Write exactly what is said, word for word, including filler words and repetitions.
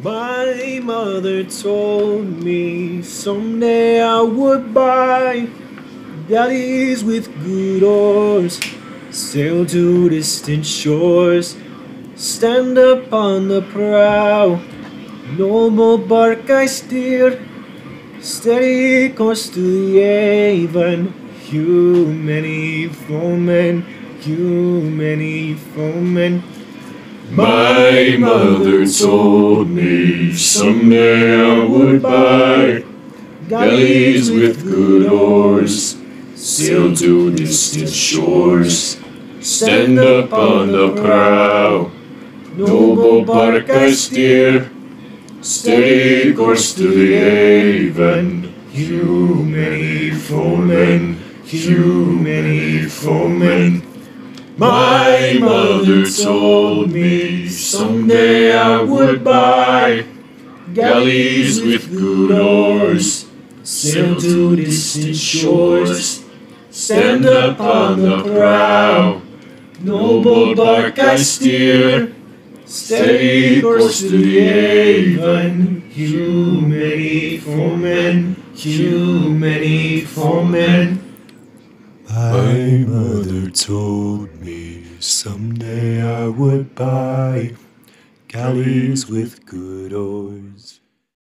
My mother told me someday I would buy galleys with good oars, sail to distant shores, stand upon the prow, noble bark I steer, steady course to the haven. You many foemen, you many foemen. My mother told me someday I would buy galleys with good oars, sail to distant shores, stand upon the prow, noble bark I steer, steady course to the haven. You many foemen, you many foemen. My mother told me someday I would buy galleys with good oars, sail to distant shores, stand upon the prow, noble bark I steer, steady course to the haven. You many foemen, you many foemen. My mother told me someday I would buy galleys with good oars,